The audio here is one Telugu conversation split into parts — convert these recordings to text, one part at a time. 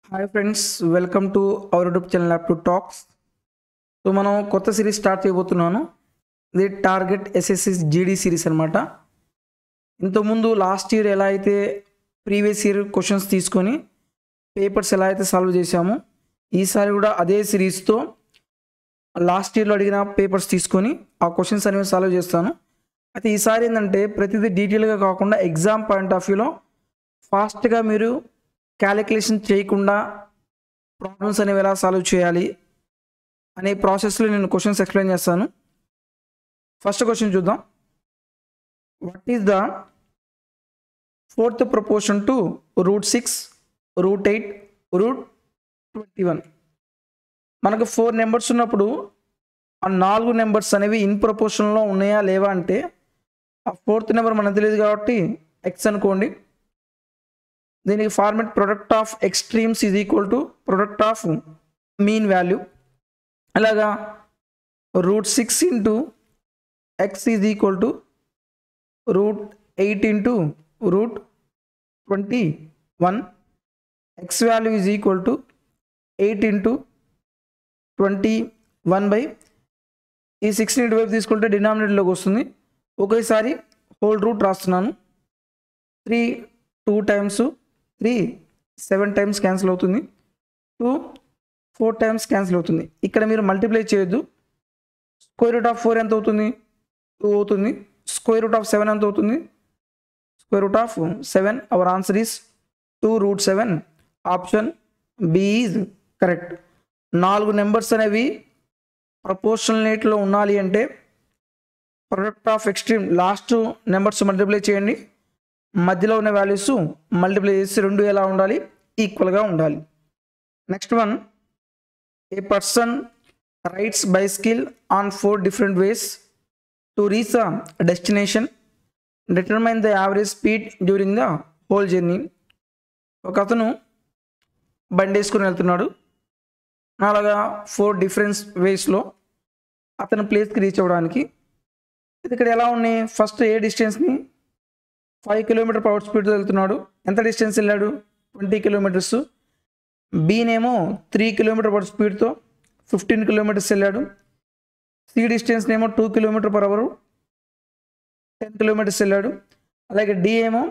Hi friends, welcome to our YouTube channel up to talks. So మనం కొత్త సిరీస్ స్టార్ట్ చేయబోతున్నాను. ఇది టార్గెట్ ఎస్ఎస్సి జీడీ సిరీస్ అనమాట. ఇంతకుముందు లాస్ట్ ఇయర్ ఎలా అయితే ప్రీవియస్ ఇయర్ క్వశ్చన్స్ తీసుకొని పేపర్స్ ఎలా అయితే సాల్వ్ చేశామో, ఈసారి కూడా అదే సిరీస్తో లాస్ట్ ఇయర్లో అడిగిన పేపర్స్ తీసుకొని ఆ క్వశ్చన్స్ అనేవి సాల్వ్ చేస్తాను. అయితే ఈసారి ఏంటంటే ప్రతిదీ డీటెయిల్గా కాకుండా ఎగ్జామ్ పాయింట్ ఆఫ్ వ్యూలో ఫాస్ట్గా మీరు క్యాలిక్యులేషన్ చేయకుండా ప్రాబ్లమ్స్ అనేవి ఎలా సాల్వ్ చేయాలి అనే ప్రాసెస్లో నేను క్వశ్చన్స్ ఎక్స్ప్లెయిన్ చేస్తాను. ఫస్ట్ క్వశ్చన్ చూద్దాం. What is the fourth proportion to √6, √8, √21? మనకు 4 నెంబర్స్ ఉన్నప్పుడు ఆ 4 నెంబర్స్ అనేవి ఇన్ ప్రపోర్షన్లో ఉన్నాయా లేవా అంటే, ఆ 4th నెంబర్ మనకు తెలియదు కాబట్టి ఎక్స్ అనుకోండి. దీనికి format product of extremes is equal to product of mean value. అలాగా √6 into x is equal to √8 into √21. X value is equal to 8 into 21 ఈ 6ని ఇటువైపు తీసుకుంటే డినామినేటర్లోకి వస్తుంది. ఒకేసారి హోల్ రూట్ రాస్తున్నాను. 3 2 టైమ్స్ 3 7 టైమ్స్ క్యాన్సిల్ అవుతుంది. 2 4 టైమ్స్ క్యాన్సిల్ అవుతుంది. ఇక్కడ మీరు మల్టిప్లై చేయొద్దు. స్క్వేర్ రూట్ ఆఫ్ 4 ఎంత అవుతుంది? 2 అవుతుంది. స్క్వేర్ రూట్ ఆఫ్ 7 ఎంత అవుతుంది? Square root of 7. Our answer is 2√7. Option B is correct. 4 numbers అనేవి ప్రపోర్షనల్ ఉండాలి అంటే product of extreme last numbers multiply చేయండి, మధ్యలో ఉన్న వాల్యూస్ మల్టిప్లై చేసి 2 ఎలా ఉండాలి? ఈక్వల్గా ఉండాలి. Next one, a person rides bicycle on 4 different ways to reach a destination. Determine the average speed during the whole journey. ఒక అతను బండి వేసుకుని వెళ్తున్నాడు. అలాగా 4 డిఫరెంట్ వేస్లో అతను ప్లేస్కి రీచ్ అవ్వడానికి. ఇక్కడ ఎలా ఉన్నాయి? ఫస్ట్ ఏ డిస్టెన్స్ని 5 km/h స్పీడ్తో వెళ్తున్నాడు. ఎంత డిస్టెన్స్ వెళ్ళాడు? 20 kilometers. బీనేమో 3 km/h స్పీడ్తో 15 kilometers వెళ్ళాడు. సి డిస్టెన్స్నేమో 2 km/h 10 kilometers వెళ్ళాడు. అలాగే డి ఏమో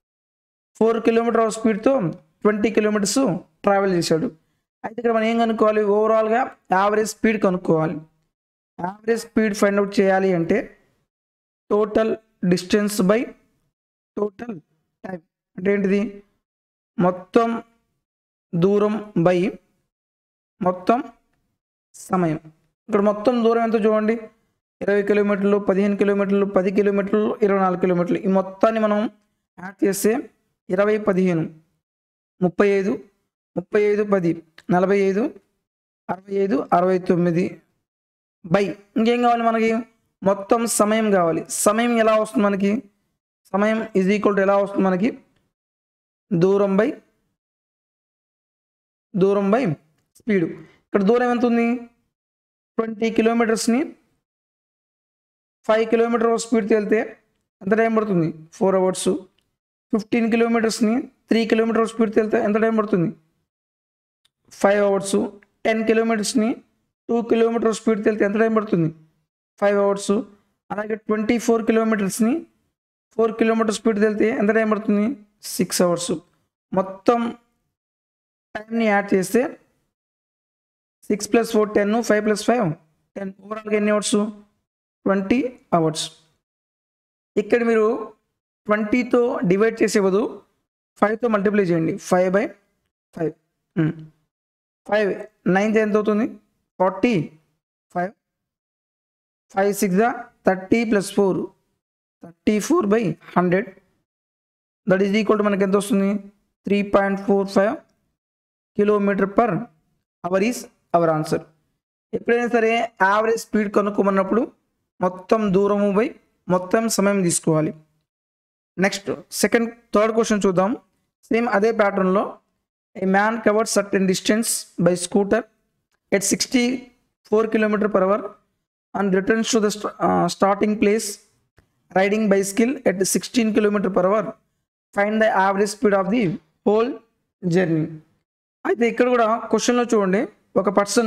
4 km/h స్పీడ్తో 20 kilometers ట్రావెల్ చేశాడు. అయితే ఇక్కడ మనం ఏం కనుక్కోవాలి? ఓవరాల్గా యావరేజ్ స్పీడ్ కనుక్కోవాలి. యావరేజ్ స్పీడ్ ఫైండ్ అవుట్ చేయాలి అంటే total distance by total time. అంటే ఏంటిది? మొత్తం దూరం బై మొత్తం సమయం. ఇక్కడ మొత్తం దూరం ఎంతో చూడండి. 20 kilometers, 15 kilometers, 10 kilometers, 24 kilometers. ఈ మొత్తాన్ని మనం యాడ్ చేస్తే 20 15 35 35 10 45 65 69 బై ఇంకేం కావాలి మనకి? మొత్తం సమయం కావాలి. సమయం ఎలా వస్తుంది మనకి? సమయం ఈజ్ ఈక్వల్ టు ఎలా వస్తుంది మనకి? దూరం బై స్పీడు. ఇక్కడ దూరం ఎంత ఉంది? 20 kilometersని 5 km/h స్పీడ్తో వెళ్తే ఎంత టైం పడుతుంది? 4 hours. 15 kilometersని 3 km/h స్పీడ్తో వెళ్తే ఎంత టైం పడుతుంది? 5 hours. 10 kilometersని 2 km/h స్పీడ్తో వెళ్తే ఎంత టైం పడుతుంది? 5 hours. అలాగే 24 kilometersని 4 km స్పీడ్తో వెళ్తే ఎంత టైం పడుతుంది? 6 hours. మొత్తం టైంని యాడ్ చేస్తే 6 + 4 10, 5 + 5 10. ఓవరాల్గా ఎన్ని అవర్స్? 20 hours. ఇక్కడ మీరు 20తో డివైడ్ చేసే బదులు 5తో మల్టిప్లై చేయండి. 5/5. 5 9th ఎంత అవుతుంది? 45. 5 6 30 + 4 34/100. దట్ ఈజ్ ఈక్వల్ టు మనకి ఎంత వస్తుంది? 3.45 km/h ఈజ్ అవర్ ఆన్సర్. ఎప్పుడైనా సరే యావరేజ్ స్పీడ్ కనుక్కోమన్నప్పుడు మొత్తం దూరము బై మొత్తం సమయం తీసుకోవాలి. నెక్స్ట్ థర్డ్ క్వశ్చన్ చూద్దాం. సేమ్ అదే ప్యాటర్న్లో, a man covered certain distance by scooter at 64 km/h and returns to the starting place riding bicycle at 16 km/h. Find the average speed of the whole journey. అయితే ఇక్కడ కూడా క్వశ్చన్లో చూడండి, ఒక పర్సన్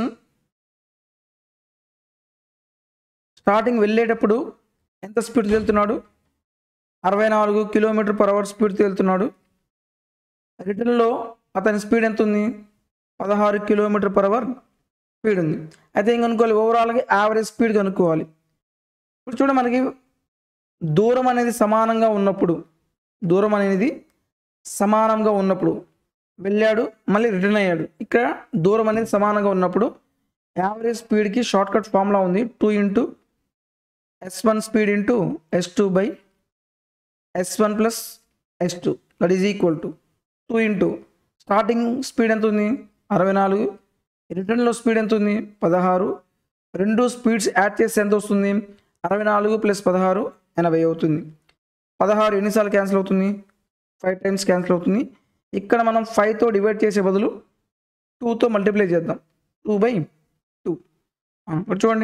స్టార్టింగ్ వెళ్ళేటప్పుడు ఎంత స్పీడ్ వెళ్తున్నాడు, 64 km/h స్పీడ్తో వెళ్తున్నాడు. రిటర్న్లో అతని స్పీడ్ ఎంత ఉంది, 16 km/h స్పీడ్ ఉంది. అయితే ఏం కనుక్కోవాలి, ఓవరాల్గా యావరేజ్ స్పీడ్ కనుక్కోవాలి. ఇప్పుడు చూడ మనకి దూరం అనేది సమానంగా ఉన్నప్పుడు, దూరం అనేది సమానంగా ఉన్నప్పుడు వెళ్ళాడు, మళ్ళీ రిటర్న్ అయ్యాడు. ఇక్కడ దూరం అనేది సమానంగా ఉన్నప్పుడు యావరేజ్ స్పీడ్కి షార్ట్ కట్ ఫార్ములా ఉంది, 2 × S1 speed into S2 by S1 plus S2 that is equal to 2 starting speed ఎంత ఉంది 64, రిటర్న్లో స్పీడ్ ఎంత ఉంది 16, రెండు స్పీడ్స్ యాడ్ చేస్తే ఎంత వస్తుంది 64 + 16 80 అవుతుంది. 16 ఎన్నిసార్లు క్యాన్సిల్ అవుతుంది, 5 టైమ్స్ క్యాన్సిల్ అవుతుంది. ఇక్కడ మనం 5తో డివైడ్ చేసే బదులు 2తో మల్టిప్లై చేద్దాం, 2/2. ఇప్పుడు చూడండి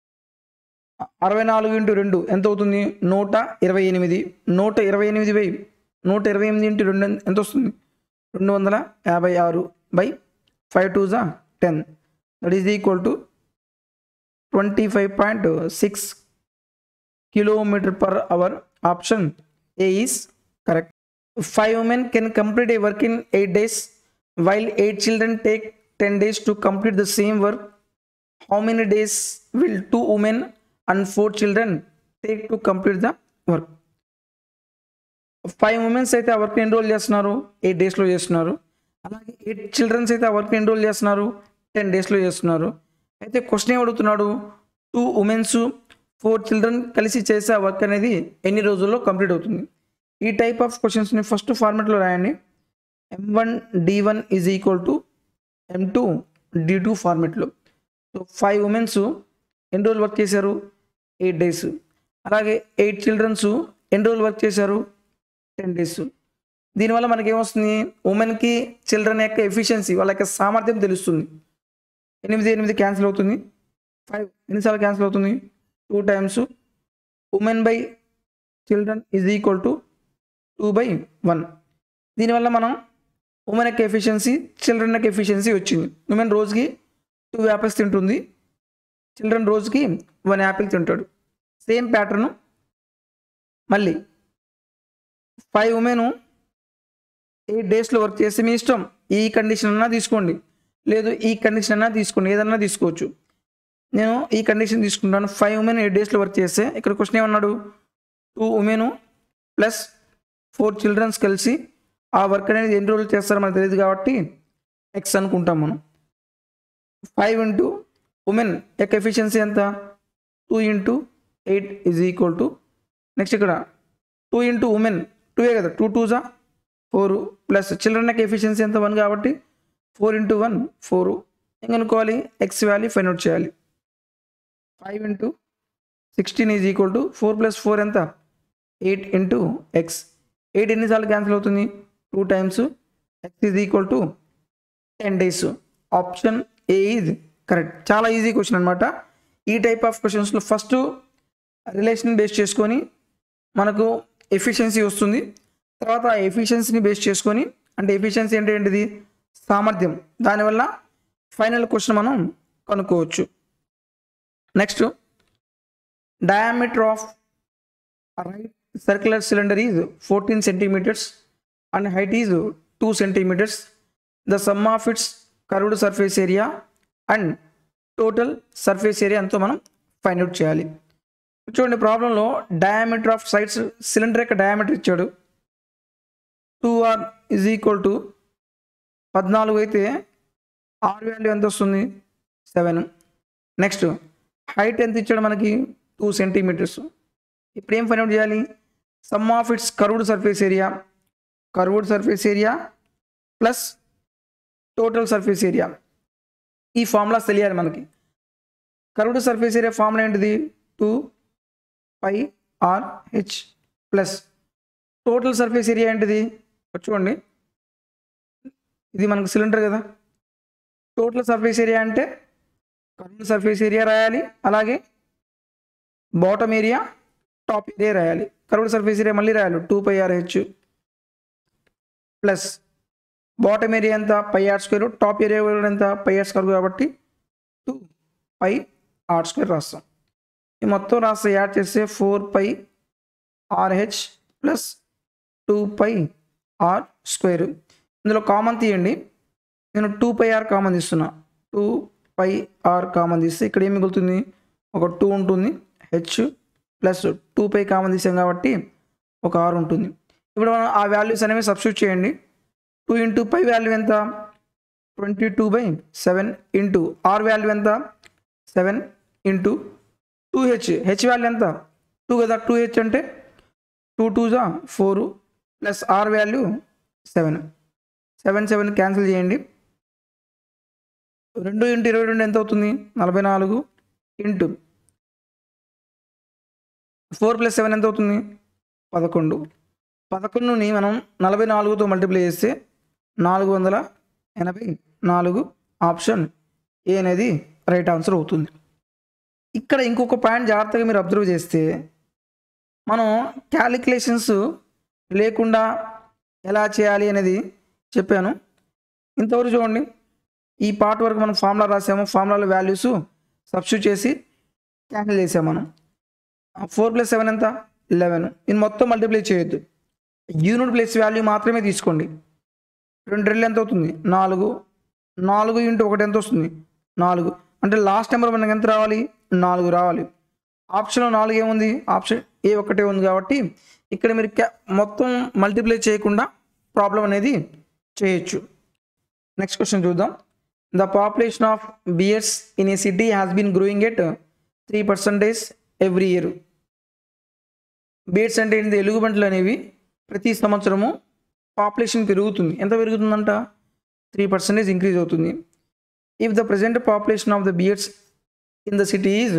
64 × 2 ఎంత అవుతుంది 128. 128 × 2 ఎంత వస్తుంది 256 by 5 2 = 10 that is equal to 25.6 km/h. Option A is correct. 5 women can complete a work in 8 days while 8 children take 10 days to complete the same work. How many days will 2 women and 4 children take to complete the work? 5 women అయితే ఆ వర్క్ ఎన్రోల్ చేస్తున్నారు 8 డేస్లో చేస్తున్నారు. అలాగే 8 చిల్డ్రన్స్ అయితే ఆ వర్క్ ఎన్రోల్ చేస్తున్నారు 10 డేస్లో చేస్తున్నారు. అయితే క్వశ్చన్ ఏం అడుగుతున్నాడు, 2 ఉమెన్స్ 4 చిల్డ్రన్ కలిసి చేసే ఆ వర్క్ అనేది ఎన్ని రోజుల్లో కంప్లీట్ అవుతుంది. ఈ టైప్ ఆఫ్ క్వశ్చన్స్ని ఫస్ట్ ఫార్మెట్లో రాయండి. M1 D1 = M2 D2 ఫార్మెట్లో. So 5 women's ఎన్ని రోజులు వర్క్ చేశారు 8 డేస్. అలాగే 8 చిల్డ్రన్స్ ఎన్ని రోజులు వర్క్ చేశారు 10 డేస్. దీనివల్ల మనకి ఏమొస్తుంది, ఉమెన్కి చిల్డ్రన్ యొక్క ఎఫిషియన్సీ, వాళ్ళ యొక్క సామర్థ్యం తెలుస్తుంది. 8 క్యాన్సిల్ అవుతుంది, 5 ఎన్నిసార్లు క్యాన్సిల్ అవుతుంది 2 times. Women by children is equal to 2/1. దీనివల్ల మనం ఉమెన్ యొక్క ఎఫిషియన్సీ, చిల్డ్రన్ యొక్క ఎఫిషియన్సీ వచ్చింది. ఉమెన్ రోజుకి 2 యాపిల్స్ తింటుంది, చిల్డ్రన్ రోజుకి 1 యాపిల్ తింటాడు. సేమ్ ప్యాటర్ను మళ్ళీ 5 ఉమెన్ 8 డేస్లో వర్క్ చేస్తే మీ ఇష్టం, ఈ కండిషన్ అన్నా తీసుకోండి, లేదు ఈ కండిషన్ అన్నా తీసుకోండి, ఏదన్నా తీసుకోవచ్చు. నేను ఈ కండిషన్ తీసుకుంటాను. 5 ఉమెన్ 8 డేస్లో వర్క్ చేస్తే ఇక్కడ క్వశ్చన్ ఏమన్నాడు, 2 ఉమెన్ ప్లస్ 4 చిల్డ్రన్స్ కలిసి ఆ వర్క్ అనేది ఎన్ని రోజులు చేస్తారో మనకు తెలియదు కాబట్టి X అనుకుంటాం మనం. 5 × ఉమెన్ యొక్క ఎఫిషియన్సీ ఎంత 2 × 8 ఈజ్ ఈక్వల్ టు, నెక్స్ట్ ఇక్కడ 2 × ఉమెన్ 2 కదా, 2 2 = 4 ప్లస్ చిల్డ్రన్ యొక్క ఎఫిషియన్సీ ఎంత 1 కాబట్టి 4 × 1 4. ఏం కనుక్కోవాలి, X వాల్యూ ఫైండ్ అవుట్ చేయాలి. 5 × 16 ఈజ్ ఈక్వల్ టు 4 + 4 ఎంత 8 × X. 8 ఎన్నిసార్లు క్యాన్సిల్ అవుతుంది 2 times. X is equal to 10 days. Option A is correct. చాలా ఈజీ క్వశ్చన్ అనమాట. ఈ టైప్ ఆఫ్ క్వశ్చన్స్లో ఫస్ట్ రిలేషన్ బేస్ చేసుకొని మనకు ఎఫిషియన్సీ వస్తుంది. తర్వాత ఆ ఎఫిషియన్సీని బేస్ చేసుకొని, అంటే ఎఫిషియన్సీ అంటే ఏంటిది సామర్థ్యం, దానివల్ల ఫైనల్ క్వశ్చన్ మనం కనుక్కోవచ్చు. Next, diameter of right circular cylinder is 14 centimeters and height is 2 centimeters. The sum of its curved surface area and total surface area ఎంతో మనం ఫైండ్ అవుట్ చేయాలి. చూడండి ప్రాబ్లంలో డయామీటర్ ఆఫ్ సైడ్స్ సిలిండర్ యొక్క డయామీటర్ ఇచ్చాడు 2r = 14 అయితే r వాల్యూ ఎంత వస్తుంది 7. నెక్స్ట్ హైట్ ఎంత ఇచ్చాడు మనకి 2 సెంటీమీటర్స్. ఇప్పుడు ఏం ఫైండ్ అవుట్ చేయాలి, sum of its curved surface area plus total surface area. ఈ ఫార్ములాస్ తెలియాలి మనకి. కర్వ్డ్ సర్ఫేస్ ఏరియా ఫార్ములా ఏంటిది 2πrh plus total surface area ఏంటిది చూడండి, ఇది మనకు సిలిండర్ కదా, టోటల్ సర్ఫేస్ ఏరియా అంటే కర్వ్డ్ సర్ఫేస్ ఏరియా రాయాలి, అలాగే బాటమ్ ఏరియా టాప్ ఏరియా రాయాలి. కర్వ్డ్ సర్ఫేస్ ఏరియా మళ్ళీ రాయాలి 2πrh ప్లస్ బాటమ్ ఏరియా ఎంత pi r square, top area ఎంత పై ఆర్ స్క్వేర్ కాబట్టి 2 పై ఆర్ స్క్వేర్ రాస్తాం. ఈ మొత్తం రాస్తే యాడ్ చేస్తే 4 pi r h plus 2 pi r square. ఇందులో కామన్ తీయండి. నేను 2 పై ఆర్ కామన్ తీస్తున్నా. 2 పై ఆర్ కామన్ తీస్తే ఇక్కడ ఏం మిగులుతుంది, ఒక 2 ఉంటుంది, హెచ్ ప్లస్ 2 పై కామన్ తీసాం కాబట్టి ఒక ఆర్ ఉంటుంది. ఇప్పుడు మనం ఆ వాల్యూస్ అనేవి సబ్స్టిట్యూట్ చేయండి. 2 ఇంటూ పై వాల్యూ ఎంత 22/7 ఇంటూ ఆర్ వాల్యూ ఎంత 7 ఇంటూ 2హెచ్, హెచ్ వాల్యూ ఎంత 2 కదా, 2హెచ్ అంటే 2 2 4 ప్లస్ ఆర్ వాల్యూ 7, 7 క్యాన్సిల్ చేయండి. 2 ఇంటూ 22 ఎంత అవుతుంది 44 ఇంటూ 4 ప్లస్ 7 ఎంత అవుతుంది 11. 11ని మనం 44తో మల్టిప్లై చేస్తే 484. ఆప్షన్ ఏ అనేది రైట్ ఆన్సర్ అవుతుంది. ఇక్కడ ఇంకొక పాయింట్ జాగ్రత్తగా మీరు అబ్జర్వ్ చేస్తే, మనం క్యాలిక్యులేషన్స్ లేకుండా ఎలా చేయాలి అనేది చెప్పాను. ఇంతవరకు చూడండి, ఈ పార్ట్ వరకు మనం ఫార్ములా రాసాము, ఫార్ములాలో వాల్యూస్ సబ్స్టిట్యూట్ చేసి క్యాన్సిల్ చేసాము. మనం 4 ప్లస్ 7 ఎంత 11. ఇది మొత్తం మల్టిప్లై చేయొద్దు, యూనిట్ ప్లేస్ వాల్యూ మాత్రమే తీసుకోండి. 2 రెళ్ళు ఎంత అవుతుంది 4, 4 ఇంటూ 1 ఎంత వస్తుంది 4, అంటే లాస్ట్ నెంబర్ మనకి ఎంత రావాలి 4 రావాలి. ఆప్షన్లో 4 ఏముంది, ఆప్షన్ ఏ ఒకటే ఉంది కాబట్టి ఇక్కడ మీరు మొత్తం మల్టిప్లై చేయకుండా ప్రాబ్లం అనేది చేయొచ్చు. నెక్స్ట్ క్వశ్చన్ చూద్దాం. The population of bears in a city has been growing at 3% every year. Bears అంటే ఏంటి, ఎలుగుబంట్లు అనేవి ప్రతి సంవత్సరము పాపులేషన్ పెరుగుతుంది. ఎంత పెరుగుతుందంట 3% ఇంక్రీజ్ అవుతుంది. If the present population of the bears in the city is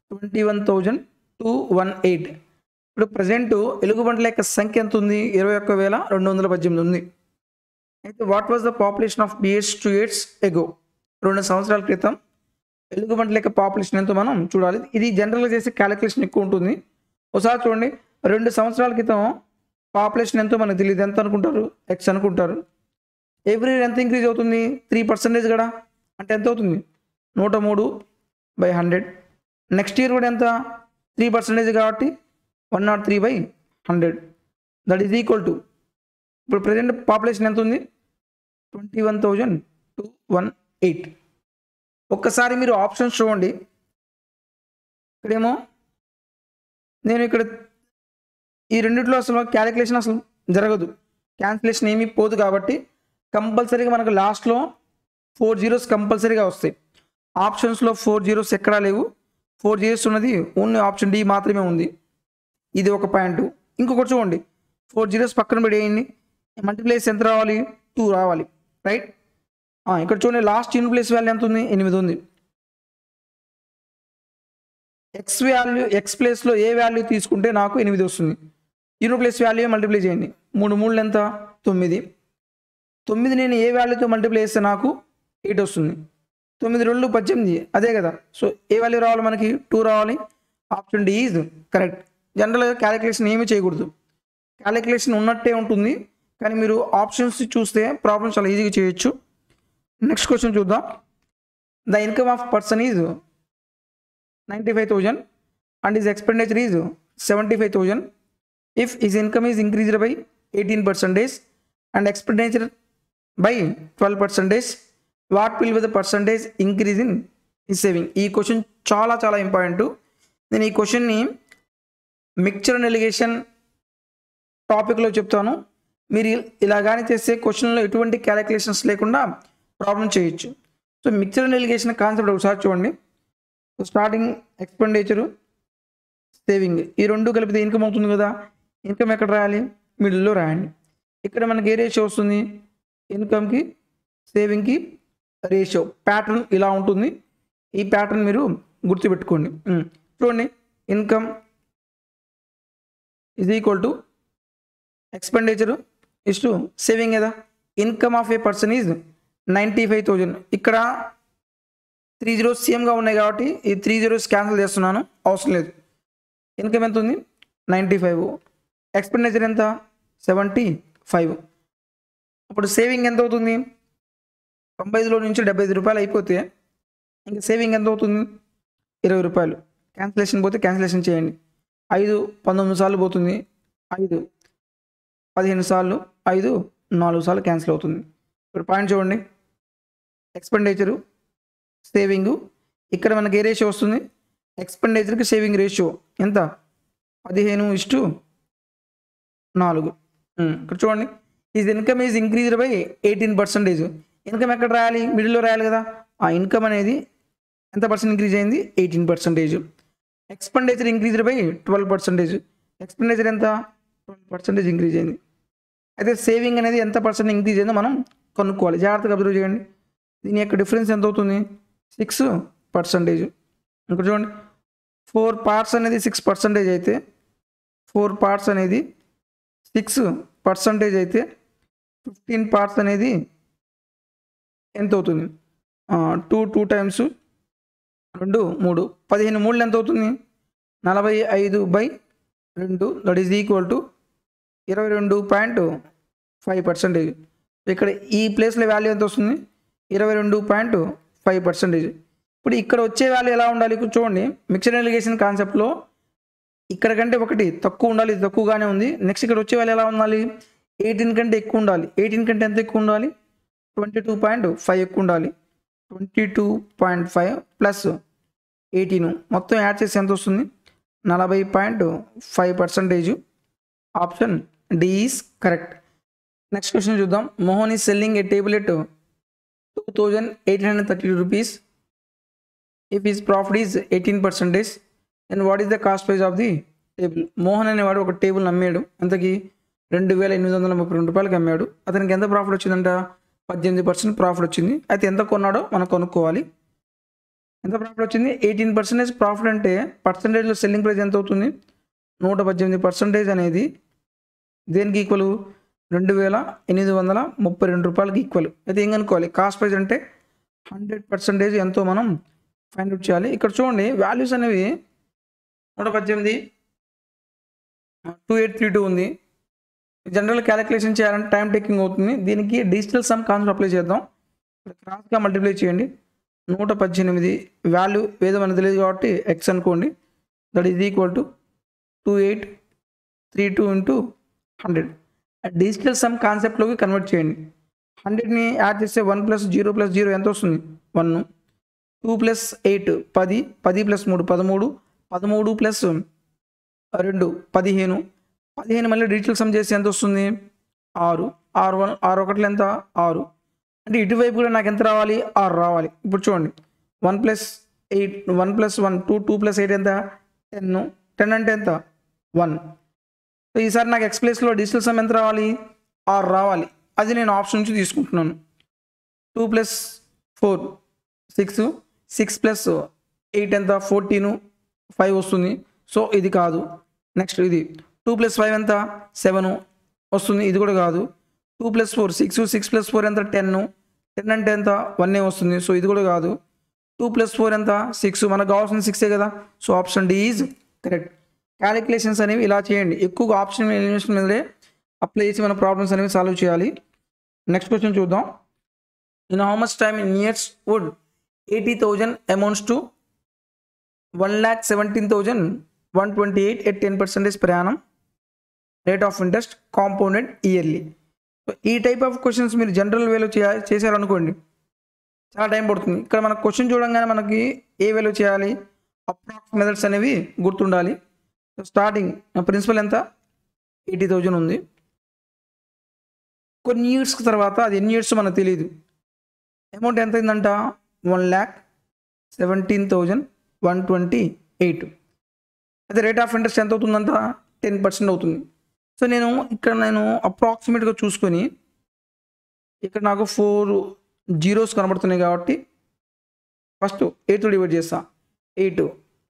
21,218. ఇప్పుడు ప్రజెంట్ ఎలుగుబంట్ల యొక్క సంఖ్య ఎంత ఉంది 21,218 ఉంది. అయితే what was the population of bears 2 years ago, 2 సంవత్సరాల క్రితం ఎలుగుబంట్ల యొక్క పాపులేషన్ ఎంతో మనం చూడాలి. ఇది జనరల్గా చేసే క్యాలిక్యులేషన్ ఎక్కువ ఉంటుంది. ఒకసారి చూడండి, 2 సంవత్సరాల క్రితం పాపులేషన్ ఎంతో మనకు తెలియదు, ఎంత అనుకుంటారు ఎక్స్ అనుకుంటారు. ఎవ్రీ ఇయర్ ఎంత ఇంక్రీజ్ అవుతుంది 3% కదా, అంటే ఎంత అవుతుంది 103/100. నెక్స్ట్ ఇయర్ కూడా ఎంత 3% కాబట్టి 103/100. దట్ ఈజ్ ఈక్వల్ టు, ఇప్పుడు ప్రజెంట్ పాపులేషన్ ఎంత ఉంది 21,218. ఒక్కసారి మీరు ఆప్షన్స్ చూడండి. ఇక్కడేమో నేను ఇక్కడ ఈ రెండిట్లో అసలు క్యాలిక్యులేషన్ అసలు జరగదు, క్యాన్సిలేషన్ ఏమీ పోదు కాబట్టి కంపల్సరీగా మనకు లాస్ట్లో 4 zeros కంపల్సరీగా వస్తాయి. ఆప్షన్స్లో 4 zeros ఎక్కడా లేవు, 4 zeros ఉన్నది ఓన్లీ ఆప్షన్ డి మాత్రమే ఉంది. ఇది ఒక పాయింట్. ఇంకొకటి చూడండి, 4 zeros పక్కన పెడేయండి, మల్టిప్లైస్ ఎంత రావాలి 2 రావాలి, రైట్. ఇక్కడ చూడండి, లాస్ట్ యూనిట్ ప్లేస్ వాల్యూ ఎంత ఉంది 8 ఉంది. ఎక్స్ వాల్యూ ఎక్స్ ప్లేస్లో ఏ వాల్యూ తీసుకుంటే నాకు 8 వస్తుంది. యూనిట్ ప్లేస్ వాల్యూ మల్టిప్లై చేయండి, 3 3 ఎంత 9. 9 నేను ఏ వాల్యూతో మల్టిప్లై చేస్తే నాకు 8 వస్తుంది. 9 2 18, అదే కదా. సో ఏ వాల్యూ రావాలి మనకి 2 రావాలి. Option D is correct. జనరల్గా క్యాలిక్యులేషన్ ఏమీ చేయకూడదు, క్యాలిక్యులేషన్ ఉన్నట్టే ఉంటుంది, కానీ మీరు ఆప్షన్స్ చూస్తే ప్రాబ్లమ్స్ చాలా ఈజీగా చేయొచ్చు. నెక్స్ట్ క్వశ్చన్ చూద్దాం. The income of person is 95,000 and his expenditure is 75,000. If his income is increased by 18% and expenditure by 12%, what will be the percentage increase in his saving? ఈ క్వశ్చన్ చాలా చాలా ఇంపార్టెంట్. నేను ఈ క్వశ్చన్ని మిక్చర్ అండ్ ఎలిగేషన్ టాపిక్లో చెప్తాను. మీరు ఇలా కానీ చేస్తే క్వశ్చన్లో ఎటువంటి క్యాలిక్యులేషన్స్ లేకుండా ప్రాబ్లం చేయొచ్చు. So mixture and alligation concept ఒకసారి చూడండి. స్టార్టింగ్ ఎక్స్పెండిచరు, సేవింగ్, ఈ రెండు కలిపితే ఇన్కమ్ అవుతుంది కదా. ఇన్కమ్ ఎక్కడ రాయాలి, మిడిల్లో రాయండి. ఇక్కడ మనకి ఏ రేషియో వస్తుంది, ఇన్కమ్కి సేవింగ్కి రేషియో ప్యాటర్న్ ఇలా ఉంటుంది. ఈ ప్యాటర్న్ మీరు గుర్తుపెట్టుకోండి. చూడండి, income is equal to expenditure is to saving కదా. Income of a person is 95,000. ఇక్కడ 3 zeros సేమ్గా ఉన్నాయి కాబట్టి ఈ 3 zeros క్యాన్సిల్ చేస్తున్నాను, అవసరం లేదు. ఇన్కమ్ ఎంత ఉంది 95, ఎక్స్పెండిచర్ ఎంత 75. అప్పుడు సేవింగ్ ఎంత అవుతుంది? 95లో నుంచి 75 రూపాయలు అయిపోతే ఇంకా సేవింగ్ ఎంత అవుతుంది? 20 రూపాయలు. క్యాన్సిలేషన్ పోతే క్యాన్సిలేషన్ చేయండి. 5 19 సార్లు పోతుంది. 5 15 సార్లు, 5 4 సార్లు క్యాన్సిల్ అవుతుంది. ఇప్పుడు పాయింట్ చూడండి. Expenditure, saving. ఇక్కడ మనకి ఏ రేషియో వస్తుంది? ఎక్స్పెండిచర్కి సేవింగ్ రేషియో ఎంత? 15:4. ఇక్కడ చూడండి. Is income is increased by 18%. Income ఎక్కడ రాయాలి? మిడిల్లో రాయాలి కదా. ఆ ఇన్కమ్ అనేది ఎంత పర్సెంట్ ఇంక్రీజ్ అయింది? 18%. Expenditure increased by 12%. ఎక్స్పెండిచర్ ఎంత? 12% ఇంక్రీజ్ అయింది. అయితే సేవింగ్ అనేది ఎంత పర్సెంట్ ఇంక్రీజ్ అయిందో మనం కనుక్కోవాలి. జాగ్రత్తగా అబ్జర్వ్ చేయండి. దీని యొక్క డిఫరెన్స్ ఎంత అవుతుంది? 6%. ఇక్కడ చూడండి. 4 పార్ట్స్ అనేది 6% అయితే 4 పార్ట్స్ అనేది 6% అయితే 15 పార్ట్స్ అనేది ఎంత అవుతుంది? 2 టైమ్స్ 2 3 15 మూడు ఎంత అవుతుంది? 45/2 దట్ ఈజ్ ఈక్వల్ టు 22.5%. ఇక్కడ ఈ ప్లేస్లో వాల్యూ ఎంత వస్తుంది? 22.5%. ఇప్పుడు ఇక్కడ వచ్చే వాల్యూ ఎలా ఉండాలి? చూడండి. మిక్స్డ్ ఎలిగేషన్ కాన్సెప్ట్లో ఇక్కడ కంటే ఒకటి తక్కువ ఉండాలి, ఇది తక్కువగానే ఉంది. నెక్స్ట్ ఇక్కడ వచ్చే వాల్యూ ఎలా ఉండాలి? 18 కంటే ఎక్కువ ఉండాలి. 18 కంటే ఎంత ఎక్కువ ఉండాలి? 22.5 ఎక్కువ ఉండాలి. 22.5 ప్లస్ 18 మొత్తం యాడ్ చేసి ఎంత వస్తుంది? 40.5%. Option D is correct. Next question చూద్దాం. Mohan is selling a table at 2,832 rupees. If his profit is 18%, then what is the cost price of the table? Mohan అనేవాడు ఒక టేబుల్ అమ్మాడు. ఎంతకి? 2,832 రూపాయలకి అమ్మాడు. అతనికి ఎంత ప్రాఫిట్ వచ్చిందంట? 18% ప్రాఫిట్ వచ్చింది. అయితే ఎంత కొన్నాడో మనం కొనుక్కోవాలి. ఎంత ప్రాఫిట్ వచ్చింది? 18% ప్రాఫిట్ అంటే పర్సంటేజ్లో సెల్లింగ్ ప్రైస్ ఎంత అవుతుంది? 118% అనేది దేనికి ఈక్వల్? 2,832 రూపాయలకి ఈక్వల్. అయితే ఏం కనుక్కోవాలి? కాస్ట్ ప్రైస్ అంటే 100% ఎంతో మనం ఫైండ్ అవుట్ చేయాలి. ఇక్కడ చూడండి వాల్యూస్ అనేవి 118, 2832 ఉంది. జనరల్ క్యాలిక్యులేషన్ చేయాలంటే టైం టేకింగ్ అవుతుంది. దీనికి డిజిటల్ సమ్ కాన్సెప్ట్ అప్లై చేద్దాం. క్రాస్గా మల్టిప్లై చేయండి. 118 వాల్యూ ఏదో మనకు తెలియదు కాబట్టి ఎక్స్ అనుకోండి. That is equal to 2832 into 100. Digital sum కాన్సెప్ట్లోకి కన్వర్ట్ చేయండి. 100ని యాడ్ చేస్తే 1 + 0 + 0 ఎంత వస్తుంది? 1. 2 + 8 10, 10 + 3 13, 13 + 2 15, 15 మళ్ళీ డిజిటల్ సమ్ చేస్తే ఎంత వస్తుంది? 6. 6 ఒకటి ఎంత? 6. అంటే ఇటువైపు కూడా నాకు ఎంత రావాలి? 6 రావాలి. ఇప్పుడు చూడండి. 1 + 8 1 + 1 2, 2 + 8 ఎంత? 10. 10 అంటే ఎంత? 1. సో ఈసారి నాకు ఎక్స్ ప్లేస్లో డిజిటల్ సమ్ ఎంత రావాలి? 6 రావాలి. అది నేను ఆప్షన్ నుంచి తీసుకుంటున్నాను. 2 + 4 6, 6 + 8 ఎంత? 14, 5 వస్తుంది. సో ఇది కాదు. నెక్స్ట్ ఇది 2 + 5 ఎంత? 7 వస్తుంది. ఇది కూడా కాదు. 2 + 4 6, 6 + 4 ఎంత? 10. 10 అంటే ఎంత? 1 వస్తుంది. సో ఇది కూడా కాదు. 2 + 4 ఎంత? 6. మనకు కావాల్సిన 6 కదా. So option D is correct. Calculations అనేవి ఇలా చేయండి. ఎక్కువగా ఆప్షన్ ఎలిమినేషన్ మీదే అప్లై చేసి మన ప్రాబ్లమ్స్ అనేవి సాల్వ్ చేయాలి. నెక్స్ట్ క్వశ్చన్ చూద్దాం. In how much time in years would 80,000 amounts to 1,17,128 at 10% per annum rate of interest compounded yearly. So ఈ టైప్ ఆఫ్ క్వశ్చన్స్ మీరు జనరల్ వేలో చేశారనుకోండి చాలా టైం పడుతుంది. ఇక్కడ మన క్వశ్చన్ చూడంగానే మనకి ఏ వేలో చేయాలి? అప్రాక్స్ మెథడ్స్ అనేవి గుర్తుండాలి. సో స్టార్టింగ్ ప్రిన్సిపల్ ఎంత? 80,000 ఉంది. కొన్ని ఇయర్స్ తర్వాత అది ఎన్ని ఇయర్స్ మనకు తెలియదు. అమౌంట్ ఎంత అయిందంట? 1,17,128. అయితే రేట్ ఆఫ్ ఇంట్రెస్ట్ ఎంత అవుతుందంట? 10% అవుతుంది. సో నేను అప్రాక్సిమేట్గా చూసుకొని ఇక్కడ నాకు 4 జీరోస్ కనబడుతున్నాయి కాబట్టి ఫస్ట్ 8తో డివైడ్ చేస్తా. 8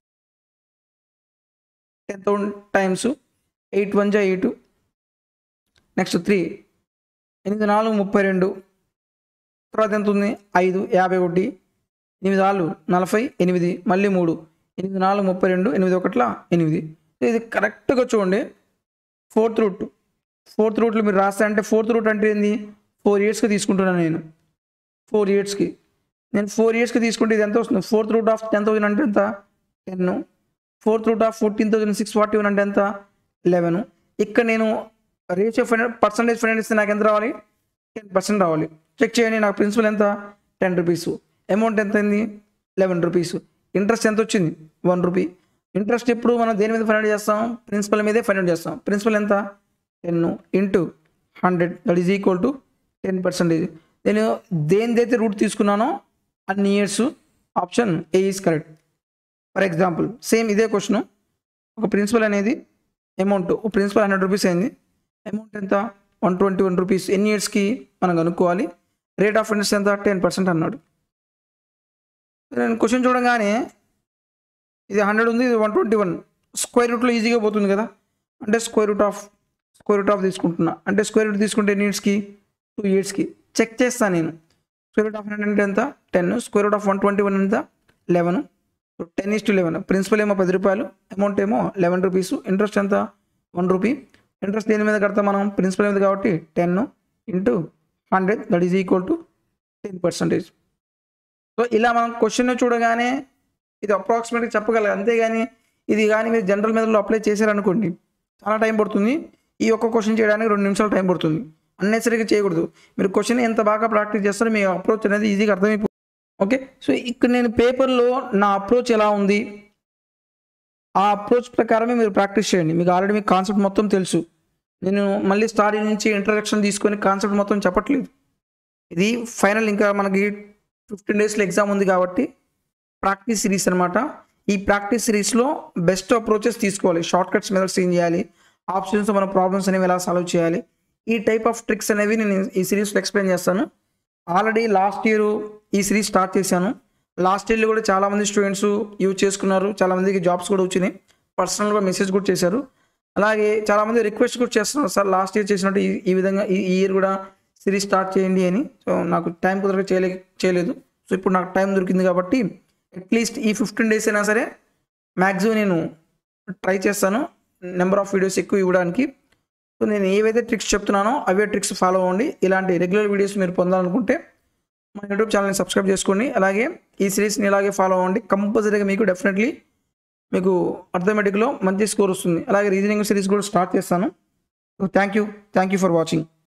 10,000 టైమ్స్ 8 1 = 8. నెక్స్ట్ 3 8 4 32. తర్వాత ఎంత ఉంది? 5 51. 8 4 48. మళ్ళీ 3 8 4 32. 8 1 8. ఇది కరెక్ట్గా చూడండి. 4th route. 4th రూట్లో మీరు రాస్తే అంటే 4th రూట్ అంటే ఏంది? 4 ఇయర్స్కి తీసుకుంటున్నాను నేను 4 ఇయర్స్కి నేను 4 ఇయర్స్కి తీసుకుంటే ఇది ఎంత వస్తుంది 4th రూట్ ఆఫ్ 10,000 అంటే ఎంత 10 4th రూట్ ఆఫ్ 14,641 అంటే ఎంత 11 ఇక్కడ నేను రేషియో పర్సంటేజ్ ఫైనాన్స్ ఇస్తే నాకు ఎంత రావాలి 10% రావాలి చెక్ చేయండి నాకు ప్రిన్సిపల్ ఎంత 10 రూపీస్ అమౌంట్ ఎంత అయింది 11 రూపీస్ ఇంట్రెస్ట్ ఎంత వచ్చింది 1 రూపీ ఇంట్రెస్ట్ ఎప్పుడు మనం దేని మీద ఫైండ్ చేస్తాం ప్రిన్సిపల్ మీదే ఫైండ్ చేస్తాం ప్రిన్సిపల్ ఎంత 10 into 100 that is equal to 10%. నేను దేనిదైతే రూట్ తీసుకున్నానో అన్ని years option A is correct. For example same ఇదే క్వశ్చన్ ఒక ప్రిన్సిపల్ అనేది అమౌంట్ ప్రిన్సిపల్ 100 రూపీస్ అయింది అమౌంట్ ఎంత 121 రూపీస్ ఎన్ని ఇయర్స్కి మనం కనుక్కోవాలి రేట్ ఆఫ్ ఇంట్రెస్ట్ ఎంత 10% అన్నాడు. నేను క్వశ్చన్ చూడగానే ఇది 100 ఉంది ఇది 121 స్క్వేర్ రూట్లో ఈజీగా పోతుంది కదా అంటే స్క్వేర్ రూట్ ఆఫ్ తీసుకుంటున్నా అంటే స్క్వేర్ రూట్ తీసుకుంటే ఎన్ని ఇయర్స్కి 2 ఇయర్స్కి చెక్ చేస్తాను నేను స్క్వేర్ రూట్ ఆఫ్ 100 అంటే ఎంత 10 స్క్వేర్ రూట్ ఆఫ్ 121 ఎంత 11 10:11 ప్రిన్సిపల్ ఏమో 10 రూపాయలు అమౌంట్ ఏమో 11 రూపీస్ ఇంట్రెస్ట్ ఎంత 1 రూపీ ఇంట్రెస్ట్ దేని మీద కడతాం మనం ప్రిన్సిపల్ మీద కాబట్టి 10 into 100 that is equal to 10%. So ఇలా మనం క్వశ్చన్ చూడగానే ఇది అప్రాక్సిమేట్గా చెప్పగలరు అంతేగాని ఇది కానీ మీరు జనరల్ మెథడ్లో అప్లై చేశారనుకోండి చాలా టైం పడుతుంది ఈ ఒక్క క్వశ్చన్ చేయడానికి 2 నిమిషాలు టైం పడుతుంది అన్నెసరీగా చేయకూడదు మీరు క్వశ్చన్ ఎంత బాగా ప్రాక్టీస్ చేస్తారో మీ అప్రోచ్ అనేది ఈజీగా అర్థమైపోతుంది. ఓకే సో ఇక్కడ నేను పేపర్లో నా అప్రోచ్ ఎలా ఉంది ఆ అప్రోచ్ ప్రకారమే మీరు ప్రాక్టీస్ చేయండి మీకు ఆల్రెడీ మీకు కాన్సెప్ట్ మొత్తం తెలుసు నేను మళ్ళీ స్టార్టింగ్ నుంచి ఇంట్రడక్షన్ తీసుకొని కాన్సెప్ట్ మొత్తం చెప్పట్లేదు ఇది ఫైనల్ ఇంకా మనకి 15 డేస్లో ఎగ్జామ్ ఉంది కాబట్టి ప్రాక్టీస్ సిరీస్ అనమాట. ఈ ప్రాక్టీస్ సిరీస్లో బెస్ట్ అప్రోచెస్ తీసుకోవాలి షార్ట్ కట్స్ మెథడ్స్ ఏం చేయాలి ఆప్షన్స్ మన ప్రాబ్లమ్స్ అనేవి ఎలా సాల్వ్ చేయాలి ఈ టైప్ ఆఫ్ ట్రిక్స్ అనేవి నేను ఈ సిరీస్లో ఎక్స్ప్లెయిన్ చేస్తాను. ఆల్రెడీ లాస్ట్ ఇయర్ ఈ సిరీస్ స్టార్ట్ చేశాను లాస్ట్ ఇయర్లో కూడా చాలామంది స్టూడెంట్స్ యూజ్ చేసుకున్నారు చాలామందికి జాబ్స్ కూడా వచ్చినాయి పర్సనల్గా మెసేజ్ కూడా చేశారు అలాగే చాలామంది రిక్వెస్ట్ కూడా చేస్తున్నారు సార్ లాస్ట్ ఇయర్ చేసినట్టు ఈ విధంగా ఈ ఇయర్ కూడా సిరీస్ స్టార్ట్ చేయండి అని. సో నాకు టైం కుదరక చేయలేదు సో ఇప్పుడు నాకు టైం దొరికింది కాబట్టి అట్లీస్ట్ ఈ 15 డేస్ అయినా సరే మ్యాక్సిమం నేను ట్రై చేస్తాను నెంబర్ ఆఫ్ వీడియోస్ ఎక్కువ ఇవ్వడానికి. సో నేను ఏవైతే ట్రిక్స్ చెప్తున్నానో అవే ట్రిక్స్ ఫాలో అవ్వండి ఇలాంటి రెగ్యులర్ వీడియోస్ మీరు పొందాలనుకుంటే మన యూట్యూబ్ ఛానల్ని సబ్స్క్రైబ్ చేసుకోండి అలాగే ఈ సిరీస్ని ఇలాగే ఫాలో అవ్వండి కంపల్సరీగా మీకు డెఫినెట్లీ మీకు అర్థమెటిక్లో మంచి స్కోర్ వస్తుంది అలాగే రీజనింగ్ సిరీస్ కూడా స్టార్ట్ చేస్తాను. So thank you for watching.